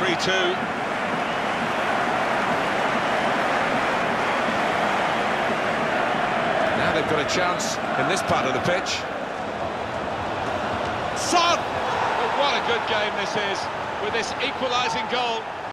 3-2. Now they've got a chance in this part of the pitch. Son! But what a good game this is, with this equalising goal.